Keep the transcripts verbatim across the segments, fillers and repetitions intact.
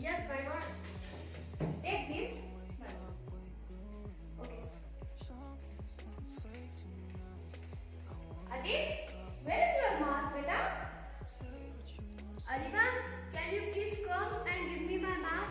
Yes, why not? Take this. Why not? Okay. Adi, where is your mask, beta? Adikan, can you please come and give me my mask?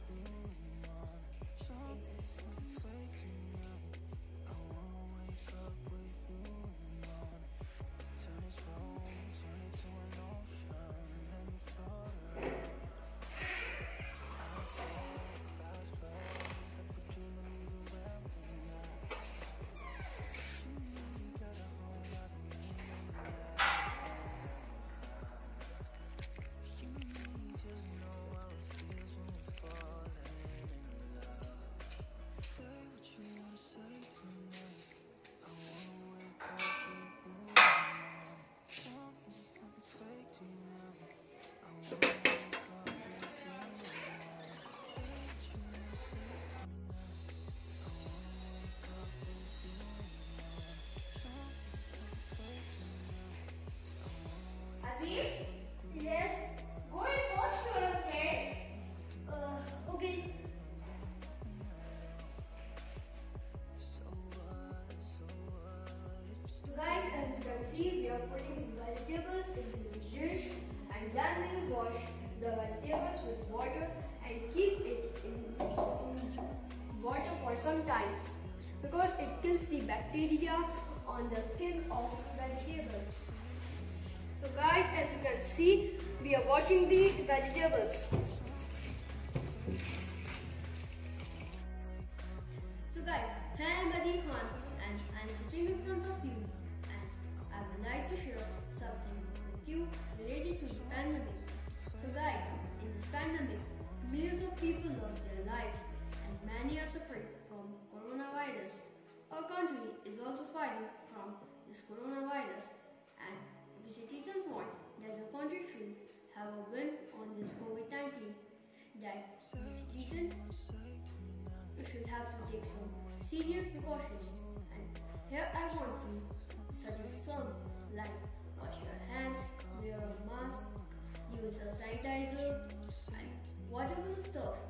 Adi? Yes. Go and wash your hands. Uh, okay. So guys, as you can see, we are putting vegetables into the dish and then we will wash the vegetables with water and keep it in, in water for some time because it kills the bacteria on the skin of vegetables. So guys, as you can see, we are washing the vegetables. So guys, I am Adi Khan and I am sitting in front of you and I would like to share something with you related to the pandemic. So guys, in this pandemic, millions of people lost their lives and many are suffering from coronavirus. Our country is also fighting from this coronavirus and we citizens want that the country should have a win on this COVID nineteen, that the citizens should have to take some serious precautions. And here I want to suggest some like wash your hands, wear a mask, use a sanitizer and whatever stuff